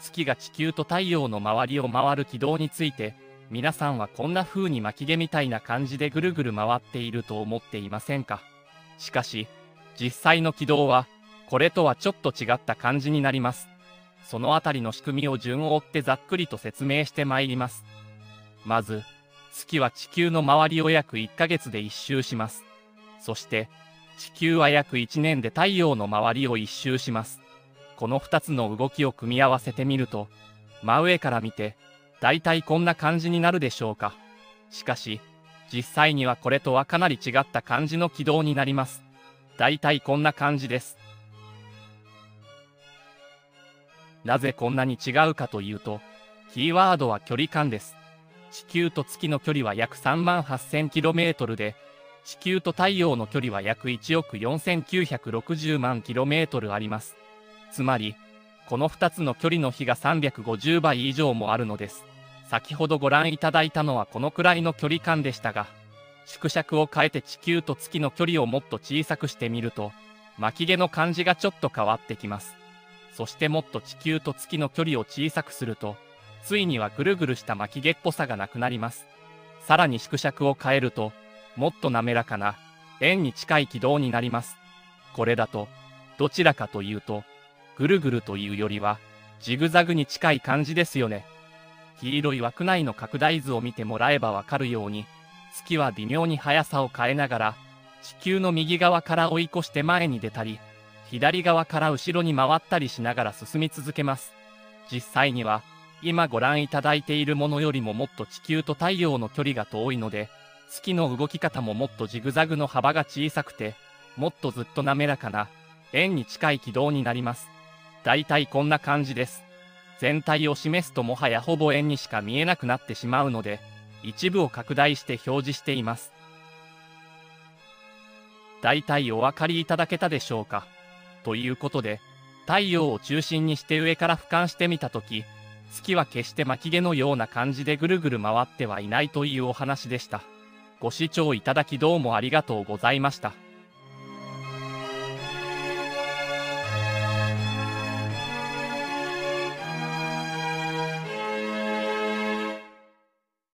月が地球と太陽の周りを回る軌道について、皆さんはこんな風に巻き毛みたいな感じでぐるぐる回っていると思っていませんか？しかし、実際の軌道は、これとはちょっと違った感じになります。そのあたりの仕組みを順を追ってざっくりと説明してまいります。まず、月は地球の周りを約1ヶ月で1周します。そして、地球は約1年で太陽の周りを1周します。この2つの動きを組み合わせてみると、真上から見て、だいたいこんな感じになるでしょうか。しかし、実際にはこれとはかなり違った感じの軌道になります。だいたいこんな感じです。なぜこんなに違うかというと、キーワードは距離感です。地球と月の距離は約 38,000km で、地球と太陽の距離は約1億4960万 km あります。つまり、この2つの距離の比が350倍以上もあるのです。先ほどご覧いただいたのはこのくらいの距離感でしたが、縮尺を変えて地球と月の距離をもっと小さくしてみると、巻き毛の感じがちょっと変わってきます。そしてもっと地球と月の距離を小さくすると、ついにはぐるぐるした巻き毛っぽさがなくなります。さらに縮尺を変えると、もっと滑らかな、円に近い軌道になります。これだと、どちらかというと、ぐるぐるというよりは、ジグザグに近い感じですよね。黄色い枠内の拡大図を見てもらえばわかるように、月は微妙に速さを変えながら、地球の右側から追い越して前に出たり、左側から後ろに回ったりしながら進み続けます。実際には、今ご覧いただいているものよりももっと地球と太陽の距離が遠いので、月の動き方ももっとジグザグの幅が小さくて、もっとずっと滑らかな、円に近い軌道になります。だいたいこんな感じです。全体を示すともはやほぼ円にしか見えなくなってしまうので、一部を拡大して表示しています。だいたいお分かりいただけたでしょうか。ということで、太陽を中心にして上から俯瞰してみたとき、月は決して巻き毛のような感じでぐるぐる回ってはいないというお話でした。ご視聴いただきどうもありがとうございました。